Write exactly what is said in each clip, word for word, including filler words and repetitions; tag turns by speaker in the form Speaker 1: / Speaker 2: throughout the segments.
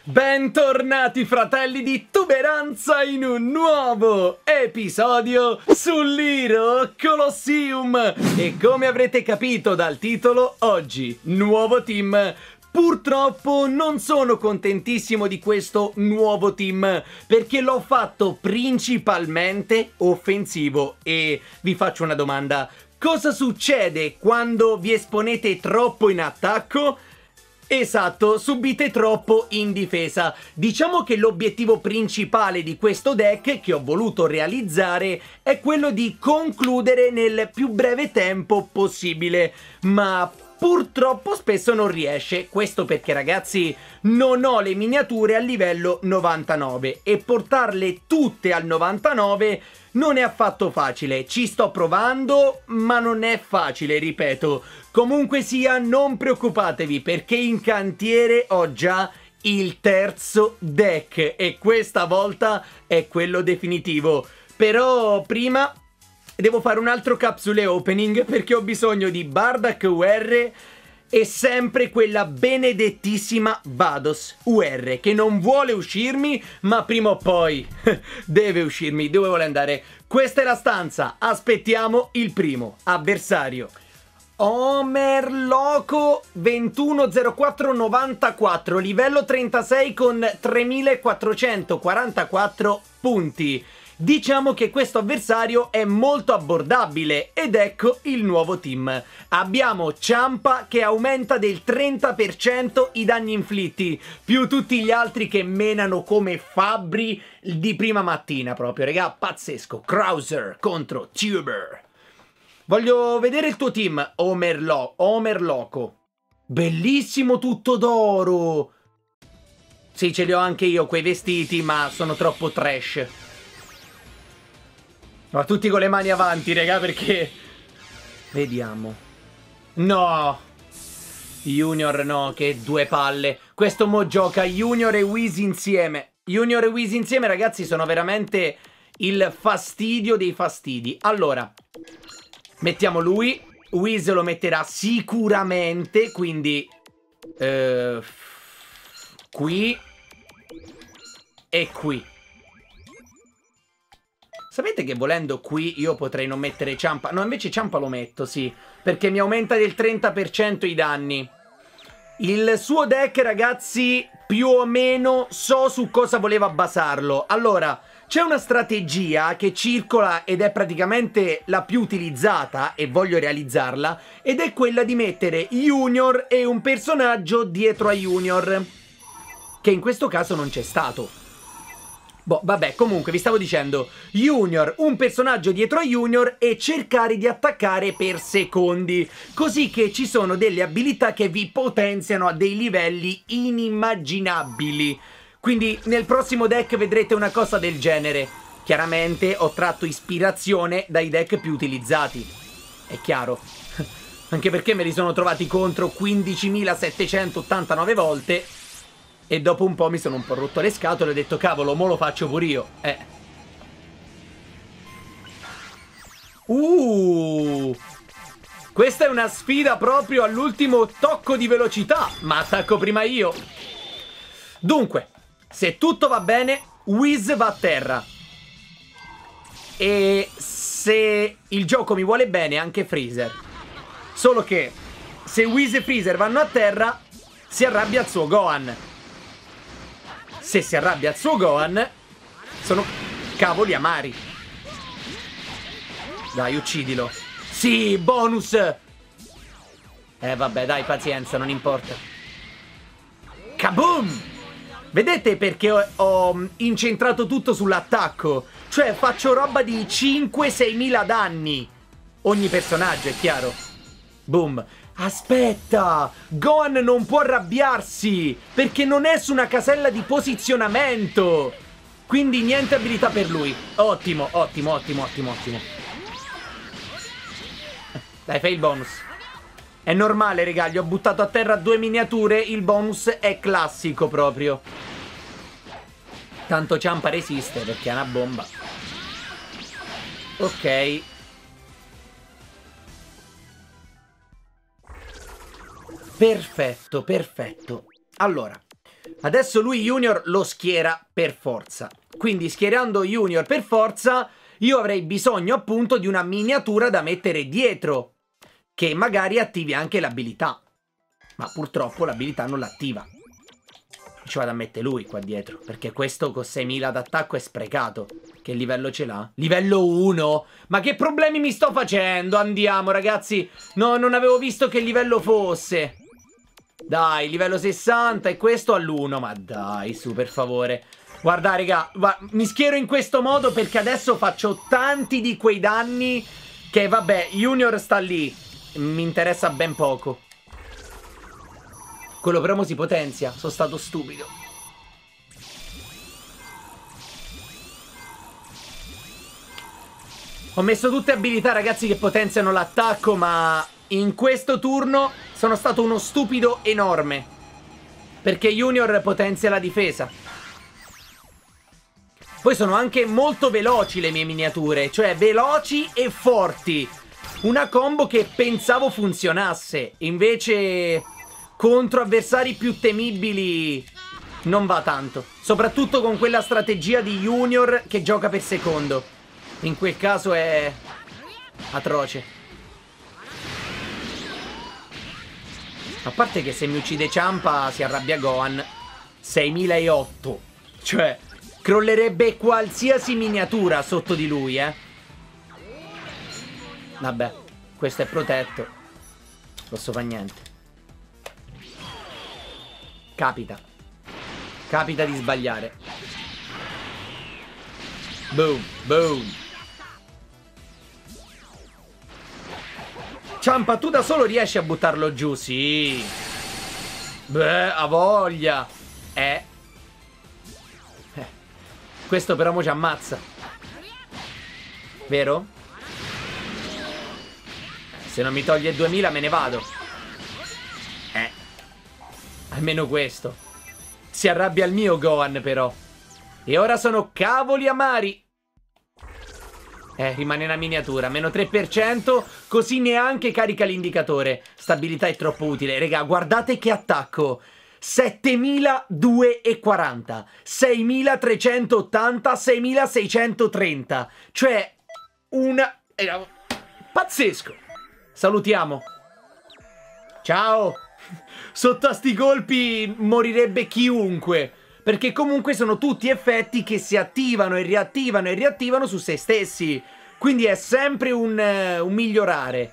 Speaker 1: Bentornati fratelli di Tuberanza in un nuovo episodio sull'Hero Colosseum. E come avrete capito dal titolo, oggi nuovo team. Purtroppo non sono contentissimo di questo nuovo team perché l'ho fatto principalmente offensivo. E vi faccio una domanda: cosa succede quando vi esponete troppo in attacco? Esatto, subite troppo in difesa. Diciamo che l'obiettivo principale di questo deck che ho voluto realizzare è quello di concludere nel più breve tempo possibile, ma purtroppo spesso non riesce. Questo perché, ragazzi, non ho le miniature a livello novantanove e portarle tutte al novantanove non è affatto facile. Ci sto provando, ma non è facile, ripeto. Comunque sia, non preoccupatevi perché in cantiere ho già il terzo deck e questa volta è quello definitivo. Però prima devo fare un altro capsule opening perché ho bisogno di Bardak U R e sempre quella benedettissima Vados U R che non vuole uscirmi, ma prima o poi deve uscirmi. Dove vuole andare? Questa è la stanza. Aspettiamo il primo avversario. Omerloco ventuno zero quattro novantaquattro, livello trentasei con tremilaquattrocentoquarantaquattro punti. Diciamo che questo avversario è molto abbordabile ed ecco il nuovo team. Abbiamo Ciampa che aumenta del trenta per cento i danni inflitti, più tutti gli altri che menano come fabbri di prima mattina proprio, raga, pazzesco. Krauser contro Tuber. Voglio vedere il tuo team, Omerlo Omerloco. Bellissimo, tutto d'oro. Sì, ce li ho anche io quei vestiti, ma sono troppo trash. Ma tutti con le mani avanti, raga, perché... Vediamo. No! Junior no, che due palle. Questo mo gioca Junior e Whis insieme. Junior e Whis insieme, ragazzi, sono veramente il fastidio dei fastidi. Allora, mettiamo lui. Whis lo metterà sicuramente, quindi... Eh, qui. E qui. Sapete che volendo qui io potrei non mettere Ciampa? No, invece Ciampa lo metto, sì, perché mi aumenta del trenta per cento i danni. Il suo deck, ragazzi, più o meno so su cosa voleva basarlo. Allora, c'è una strategia che circola ed è praticamente la più utilizzata e voglio realizzarla, ed è quella di mettere Junior e un personaggio dietro a Junior, che in questo caso non c'è stato. Boh, vabbè, comunque vi stavo dicendo, Junior, un personaggio dietro a Junior e cercare di attaccare per secondi, così che ci sono delle abilità che vi potenziano a dei livelli inimmaginabili. Quindi nel prossimo deck vedrete una cosa del genere. Chiaramente ho tratto ispirazione dai deck più utilizzati, è chiaro. Anche perché me li sono trovati contro quindicimilasettecentottantanove volte. E dopo un po' mi sono un po' rotto le scatole e ho detto cavolo, mo lo faccio pure io. Eh. Uh. Questa è una sfida proprio all'ultimo tocco di velocità. Ma attacco prima io. Dunque, se tutto va bene, Whis va a terra. E se il gioco mi vuole bene, anche Freezer. Solo che se Whis e Freezer vanno a terra, si arrabbia il suo Gohan. Se si arrabbia il suo Gohan, sono cavoli amari. Dai, uccidilo. Sì, bonus. Eh, vabbè, dai, pazienza, non importa. Kaboom! Vedete perché ho, ho incentrato tutto sull'attacco? Cioè, faccio roba di cinque sei mila danni. Ogni personaggio, è chiaro. Boom. Aspetta, Gohan non può arrabbiarsi perché non è su una casella di posizionamento. Quindi niente abilità per lui. Ottimo, ottimo, ottimo, ottimo, ottimo. Dai, fai il bonus. È normale, raga, gli ho buttato a terra due miniature. Il bonus è classico proprio. Tanto Ciampa resiste perché è una bomba. Ok. Perfetto, perfetto. Allora, Adesso lui Junior lo schiera per forza. Quindi schierando Junior per forza, io avrei bisogno appunto di una miniatura da mettere dietro, che magari attivi anche l'abilità. Ma purtroppo l'abilità non l'attiva. Ci vado a mettere lui qua dietro, perché questo con seimila d'attacco è sprecato. Che livello ce l'ha? Livello uno? Ma che problemi mi sto facendo? Andiamo ragazzi. No, non avevo visto che livello fosse. Dai, livello sessanta e questo all'uno. Ma dai, su, per favore. Guarda, raga, mi schiero in questo modo perché adesso faccio tanti di quei danni che, vabbè, Junior sta lì. Mi interessa ben poco. Quello però mo si potenzia. Sono stato stupido. Ho messo tutte abilità, ragazzi, che potenziano l'attacco, ma in questo turno sono stato uno stupido enorme. Perché Junior potenzia la difesa. Poi sono anche molto veloci le mie miniature. Cioè veloci e forti. Una combo che pensavo funzionasse. Invece contro avversari più temibili non va tanto. Soprattutto con quella strategia di Junior che gioca per secondo. In quel caso è atroce. A parte che se mi uccide Ciampa si arrabbia Gohan. seimilaotto. Cioè crollerebbe qualsiasi miniatura sotto di lui, eh. Vabbè, questo è protetto. Posso fare niente. Capita. Capita di sbagliare. Boom, boom. Ciampa, tu da solo riesci a buttarlo giù? Sì. Beh, ha voglia. Eh. eh. Questo però mo ci ammazza. Vero? Se non mi toglie duemila me ne vado. Eh. Almeno questo. Si arrabbia il mio Gohan però. E ora sono cavoli amari. Eh, rimane una miniatura. Meno tre per cento. Così neanche carica l'indicatore. Stabilità è troppo utile. Regà, guardate che attacco. settemiladuecentoquaranta. seimilatrecentottanta. seimilaseicentotrenta. Cioè, una... Eh, pazzesco. Salutiamo. Ciao. Sotto a sti colpi morirebbe chiunque. Perché comunque sono tutti effetti che si attivano e riattivano e riattivano su se stessi. Quindi è sempre un, uh, un migliorare.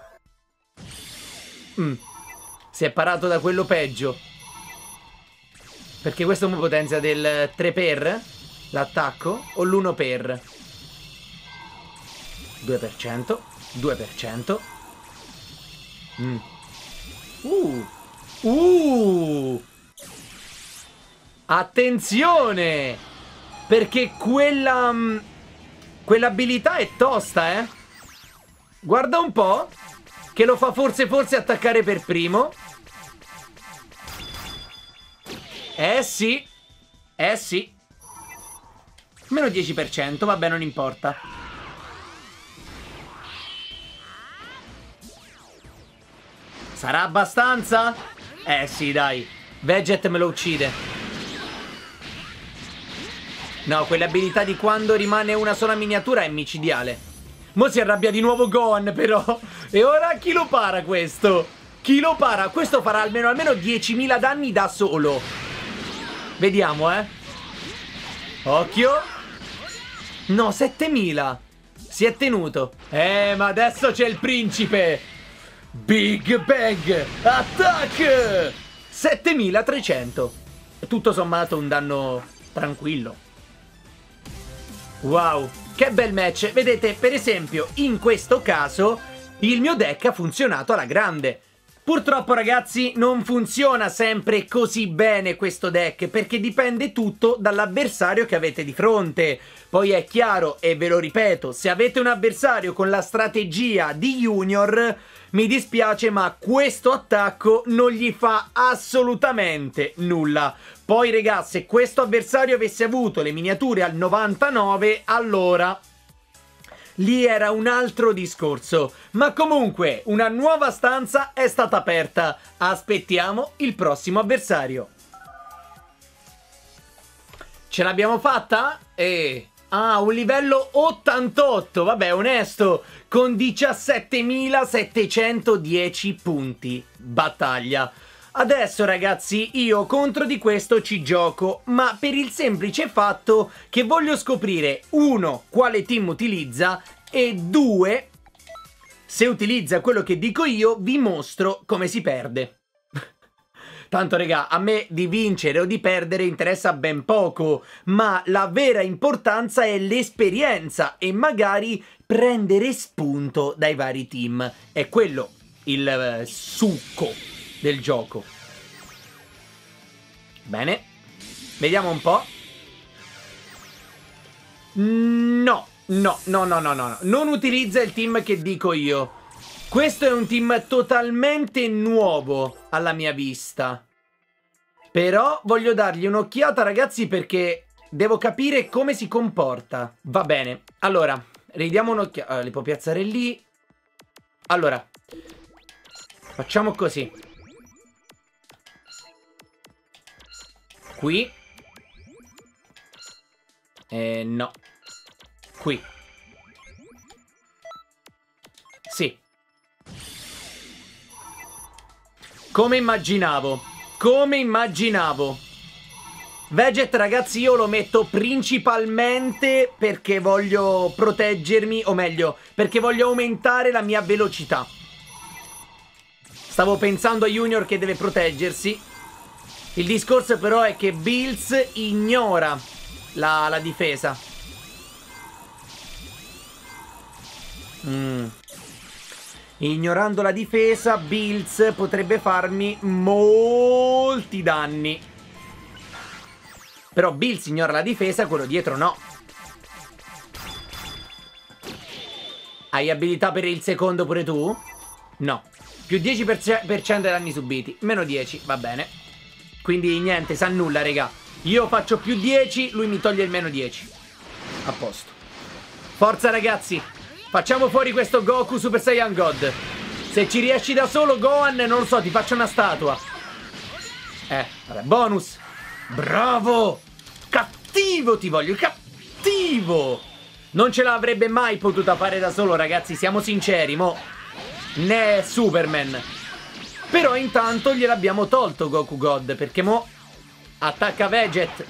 Speaker 1: Mm. Si è parato da quello peggio. Perché questo mi potenzia del tre per l'attacco o l'uno per due per cento. due per cento. Mm. Uh. Uh. Attenzione! Perché quella... quell'abilità è tosta, eh? Guarda un po'. Che lo fa forse forse attaccare per primo. Eh sì. Eh sì. Meno dieci per cento, vabbè, non importa. Sarà abbastanza? Eh sì, dai. Veget me lo uccide. No, quell'abilità di quando rimane una sola miniatura è micidiale. Mo si arrabbia di nuovo Gohan però. E ora chi lo para questo? Chi lo para? Questo farà almeno almeno diecimila danni da solo. Vediamo, eh. Occhio. No, settemila. Si è tenuto. Eh, ma adesso c'è il principe. Big Bang Attack. settemilatrecento. Tutto sommato un danno tranquillo. Wow, che bel match. Vedete, per esempio, in questo caso il mio deck ha funzionato alla grande. Purtroppo, ragazzi, non funziona sempre così bene questo deck, perché dipende tutto dall'avversario che avete di fronte. Poi è chiaro, e ve lo ripeto, se avete un avversario con la strategia di Junior, mi dispiace, ma questo attacco non gli fa assolutamente nulla. Poi, raga, se questo avversario avesse avuto le miniature al novantanove, allora lì era un altro discorso. Ma comunque, una nuova stanza è stata aperta. Aspettiamo il prossimo avversario. Ce l'abbiamo fatta? E... ah, un livello ottantotto, vabbè, onesto, con diciassettemilasettecentodieci punti. Battaglia. Adesso, ragazzi, io contro di questo ci gioco, ma per il semplice fatto che voglio scoprire, uno, quale team utilizza, e due, se utilizza quello che dico io, vi mostro come si perde. Tanto, regà, a me di vincere o di perdere interessa ben poco, ma la vera importanza è l'esperienza e magari prendere spunto dai vari team. È quello il eh, succo del gioco. Bene, vediamo un po'. No, no, no, no, no, no, non utilizza il team che dico io. Questo è un team totalmente nuovo alla mia vista. Però voglio dargli un'occhiata, ragazzi, perché devo capire come si comporta. Va bene, allora, ridiamo un'occhiata. Allora, li può piazzare lì. Allora, facciamo così. Qui. Eh, no. Qui. Sì. Come immaginavo, come immaginavo. Veget, ragazzi, io lo metto principalmente perché voglio proteggermi, o meglio, perché voglio aumentare la mia velocità. Stavo pensando a Junior che deve proteggersi. Il discorso però è che Bills ignora la, la difesa. Mm. Ignorando la difesa, Bills potrebbe farmi molti danni. Però Bills ignora la difesa, quello dietro no. Hai abilità per il secondo pure tu? No. Più dieci per cento dei danni subiti. Meno dieci, va bene. Quindi niente, sa nulla, raga. Io faccio più dieci, lui mi toglie il meno dieci. A posto. Forza, ragazzi. Facciamo fuori questo Goku Super Saiyan God. Se ci riesci da solo, Gohan, non lo so, ti faccio una statua. Eh, vabbè, bonus. Bravo. Cattivo ti voglio, cattivo. Non ce l'avrebbe mai potuta fare da solo, ragazzi, siamo sinceri, mo. Né Superman. Però intanto gliel'abbiamo tolto Goku God, perché mo attacca Veget.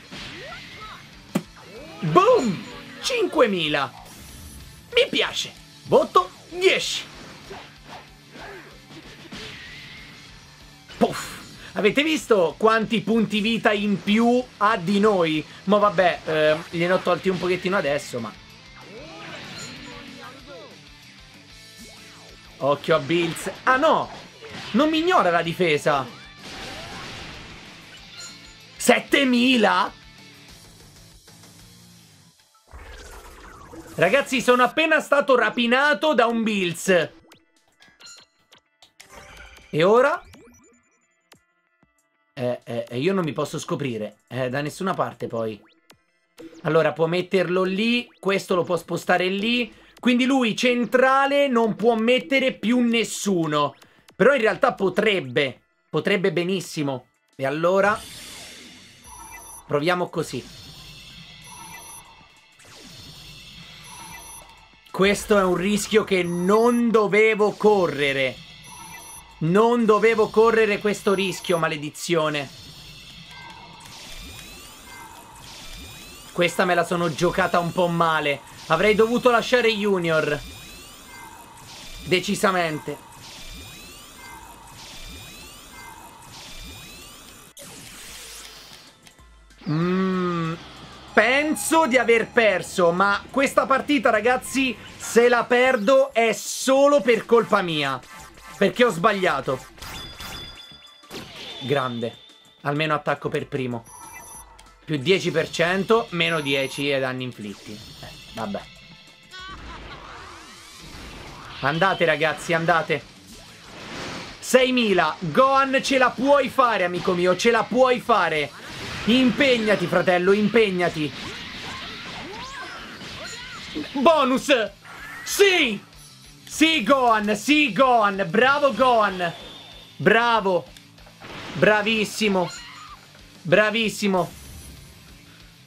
Speaker 1: Boom. cinquemila. Mi piace. Voto dieci. Puff. Avete visto quanti punti vita in più ha di noi? Ma vabbè, eh, gliene ho tolti un pochettino adesso, ma... Occhio a Bills. Ah no, non mi ignora la difesa. settemila? Ragazzi, sono appena stato rapinato da un Bills. E ora? Eh, eh, io non mi posso scoprire eh, da nessuna parte poi. Allora, può metterlo lì. Questo lo può spostare lì. Quindi lui, centrale, non può mettere più nessuno. Però in realtà potrebbe. Potrebbe benissimo. E allora proviamo così. Questo è un rischio che non dovevo correre. Non dovevo correre questo rischio, maledizione. Questa me la sono giocata un po' male. Avrei dovuto lasciare Junior. Decisamente. Mmm... Penso di aver perso, ma questa partita, ragazzi, se la perdo è solo per colpa mia. Perché ho sbagliato. Grande. Almeno attacco per primo. Più dieci per cento, meno dieci ai danni inflitti. Eh, vabbè. Andate, ragazzi, andate. seimila. Gohan, ce la puoi fare, amico mio, ce la puoi fare. Impegnati, fratello, impegnati. Bonus. Sì. Sì, Gohan, sì, Gohan. Bravo, Gohan. Bravo. Bravissimo. Bravissimo.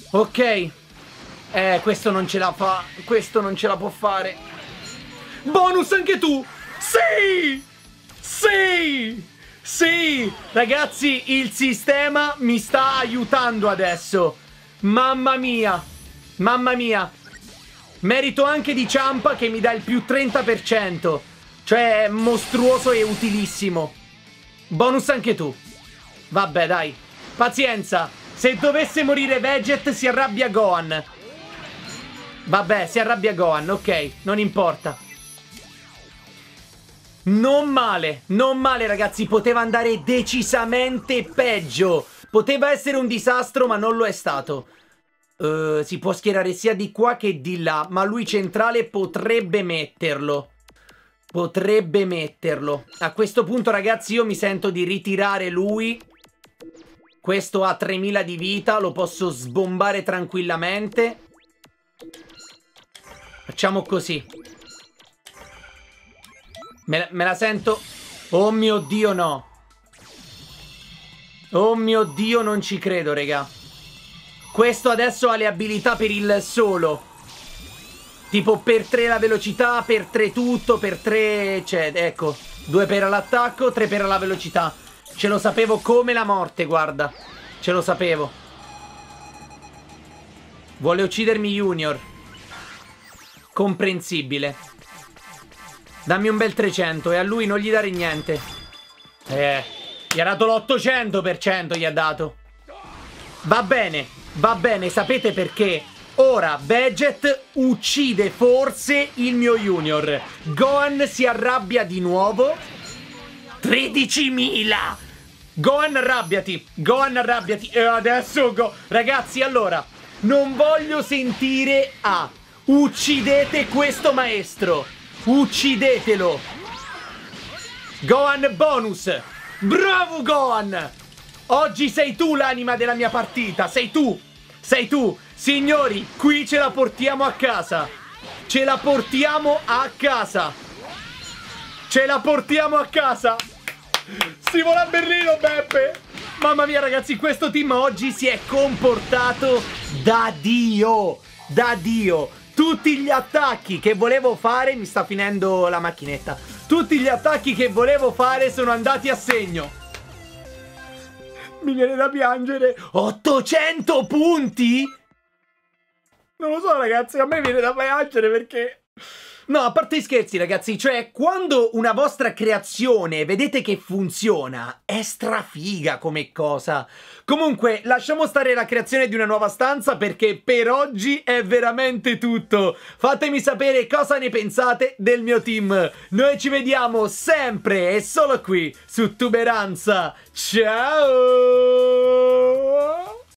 Speaker 1: Ok. Eh, questo non ce la fa. Questo non ce la può fare. Bonus anche tu. Sì! Sì! Sì! Ragazzi, il sistema mi sta aiutando adesso. Mamma mia. Mamma mia. Merito anche di Ciampa che mi dà il più trenta per cento. Cioè, mostruoso e utilissimo. Bonus anche tu. Vabbè, dai. Pazienza. Se dovesse morire Veget si arrabbia Gohan. Vabbè, si arrabbia Gohan, ok, non importa. Non male, non male ragazzi, poteva andare decisamente peggio. Poteva essere un disastro, ma non lo è stato. uh, Si può schierare sia di qua che di là, ma lui centrale potrebbe metterlo. Potrebbe metterlo. A questo punto ragazzi io mi sento di ritirare lui. Questo ha tremila di vita, lo posso sbombare tranquillamente. Facciamo così. Me, me la sento. Oh mio Dio, no. Oh mio Dio, non ci credo, raga. Questo adesso ha le abilità per il solo. Tipo per tre la velocità, per tre tutto, per tre... Cioè, ecco. due per l'attacco, tre per la velocità. Ce lo sapevo come la morte, guarda. Ce lo sapevo. Vuole uccidermi Junior. Comprensibile. Dammi un bel trecento e a lui non gli dare niente. Eh, gli ha dato l'ottocento per cento, gli ha dato. Va bene, va bene, sapete perché? Ora Veget uccide forse il mio Junior. Gohan si arrabbia di nuovo. tredicimila. Gohan arrabbiati, Gohan arrabbiati. E adesso go... Ragazzi, allora, non voglio sentire A. Uccidete questo maestro. Uccidetelo. Gohan bonus. Bravo Gohan. Oggi sei tu l'anima della mia partita. Sei tu. Sei tu. Signori, qui ce la portiamo a casa. Ce la portiamo a casa. Ce la portiamo a casa. Si vola a Berlino, Beppe. Mamma mia ragazzi, questo team oggi si è comportato da Dio. Da Dio. Tutti gli attacchi che volevo fare... Mi sta finendo la macchinetta. Tutti gli attacchi che volevo fare sono andati a segno. Mi viene da piangere. ottocento punti? Non lo so ragazzi, a me viene da piangere perché... No, a parte i scherzi ragazzi, cioè quando una vostra creazione vedete che funziona, è strafiga come cosa. Comunque, lasciamo stare la creazione di una nuova stanza perché per oggi è veramente tutto. Fatemi sapere cosa ne pensate del mio team. Noi ci vediamo sempre e solo qui su Tuberanza. Ciao!